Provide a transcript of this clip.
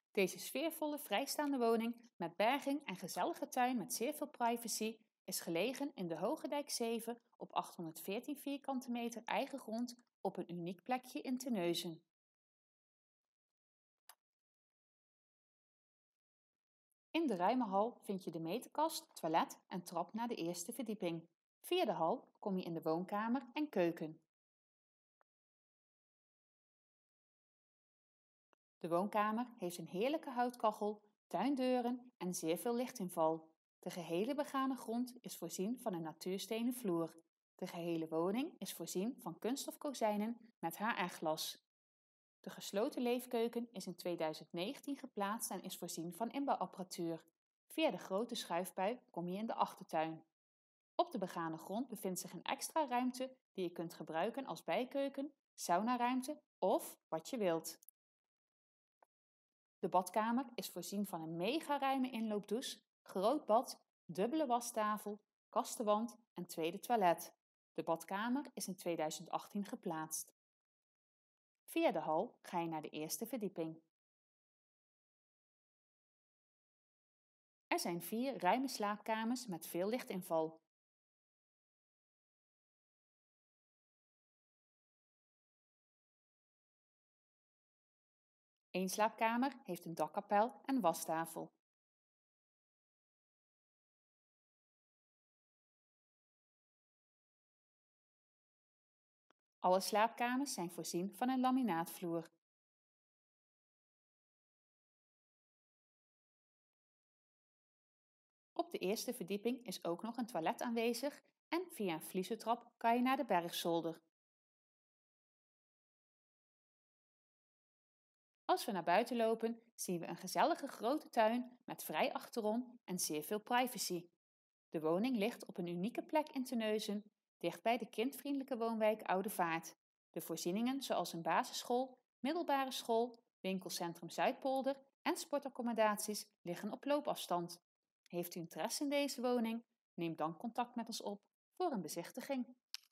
Deze sfeervolle vrijstaande woning met berging en gezellige tuin met zeer veel privacy is gelegen in de Hogedijk 7 op 814 vierkante meter eigen grond op een uniek plekje in Terneuzen. In de ruime hal vind je de meterkast, toilet en trap naar de eerste verdieping. Via de hal kom je in de woonkamer en keuken. De woonkamer heeft een heerlijke houtkachel, tuindeuren en zeer veel lichtinval. De gehele begane grond is voorzien van een natuurstenen vloer. De gehele woning is voorzien van kunststof kozijnen met HR-glas. De gesloten leefkeuken is in 2019 geplaatst en is voorzien van inbouwapparatuur. Via de grote schuifbui kom je in de achtertuin. Op de begane grond bevindt zich een extra ruimte die je kunt gebruiken als bijkeuken, saunaruimte of wat je wilt. De badkamer is voorzien van een mega ruime inloopdouche, groot bad, dubbele wastafel, kastenwand en tweede toilet. De badkamer is in 2018 geplaatst. Via de hal ga je naar de eerste verdieping. Er zijn 4 ruime slaapkamers met veel lichtinval. Eén slaapkamer heeft een dakkapel en wastafel. Alle slaapkamers zijn voorzien van een laminaatvloer. Op de eerste verdieping is ook nog een toilet aanwezig en via een vliezentrap kan je naar de bergzolder. Als we naar buiten lopen, zien we een gezellige grote tuin met vrij achterom en zeer veel privacy. De woning ligt op een unieke plek in Terneuzen, dichtbij de kindvriendelijke woonwijk Oude Vaart. De voorzieningen zoals een basisschool, middelbare school, winkelcentrum Zuidpolder en sportaccommodaties liggen op loopafstand. Heeft u interesse in deze woning? Neem dan contact met ons op voor een bezichtiging.